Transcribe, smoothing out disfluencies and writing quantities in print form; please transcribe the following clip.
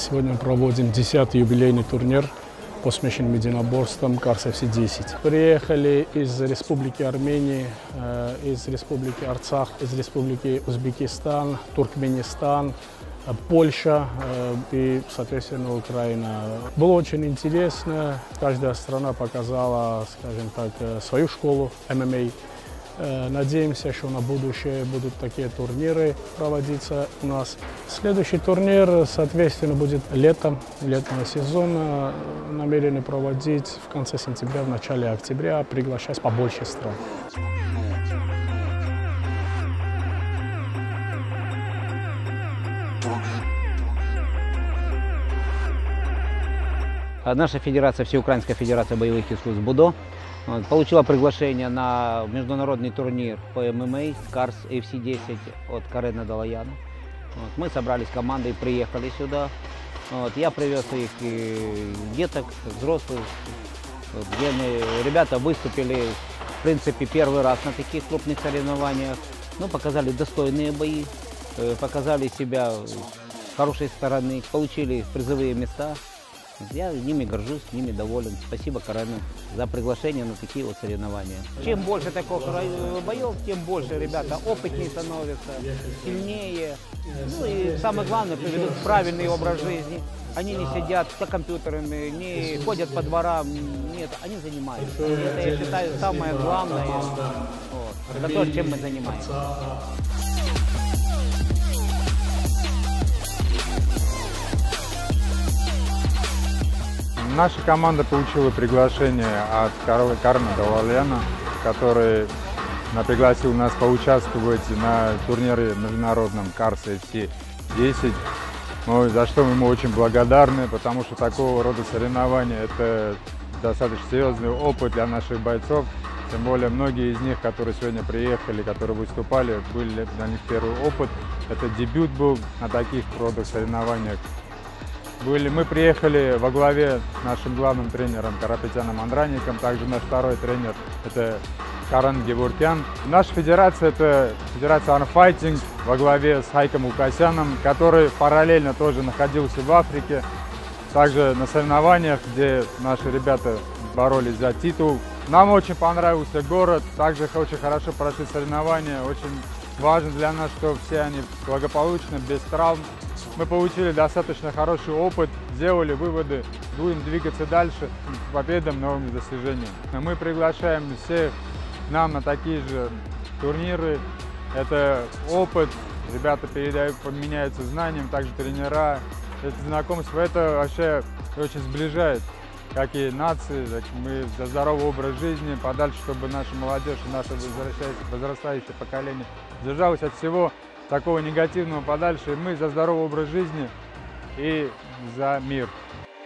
Сегодня проводим 10-й юбилейный турнир, посвященный единоборствам Карс FC-10. Приехали из Республики Армения, из Республики Арцах, из Республики Узбекистан, Туркменистан, Польша и, соответственно, Украина. Было очень интересно. Каждая страна показала, скажем так, свою школу ММА. Надеемся, что на будущее будут такие турниры проводиться у нас. Следующий турнир, соответственно, будет летом, летнего сезона. Намерены проводить в конце сентября, в начале октября, приглашать побольше стран. Наша федерация, Всеукраинская федерация боевых искусств БУДО, получила приглашение на международный турнир по ММА Карс FC-10 от Карена Далаяна. Мы собрались командой, приехали сюда. Я привез их деток, взрослых, где ребята выступили, в принципе, первый раз на таких крупных соревнованиях. Показали достойные бои, показали себя с хорошей стороны, получили призовые места. Я ними горжусь, ними доволен. Спасибо Карену за приглашение на такие вот соревнования. Чем больше таких боев, тем больше ребята опытнее становятся, сильнее. И самое главное, приведут правильный образ жизни. Они не сидят за компьютерами, не ходят по дворам. Нет, они занимаются. Это, я считаю, самое главное. Это то, чем мы занимаемся. Наша команда получила приглашение от Карена Далаяна, который пригласил нас поучаствовать на турнире международном Карс FC-10. За что мы ему очень благодарны, потому что такого рода соревнования – это достаточно серьезный опыт для наших бойцов. Тем более многие из них, которые сегодня приехали, которые выступали, были для них первый опыт. Это дебют был на таких родах соревнованиях. Мы приехали во главе с нашим главным тренером Карапетяном Андраником, также наш второй тренер – это Карен Геворкян. Наша федерация – это федерация Армфайтинг во главе с Хайком Укасяном, который параллельно тоже находился в Африке, также на соревнованиях, где наши ребята боролись за титул. Нам очень понравился город, также очень хорошо прошли соревнования, очень важно для нас, что все они благополучно, без травм. Мы получили достаточно хороший опыт, сделали выводы, будем двигаться дальше к победам, новым достижениям. Мы приглашаем всех к нам на такие же турниры. Это опыт, ребята меняются знанием, также тренера. Это знакомство, это вообще очень сближает, как и нации. Мы за здоровый образ жизни, подальше, чтобы наша молодежь и наше возрастающее поколение держалось от всего такого негативного подальше. Мы за здоровый образ жизни и за мир.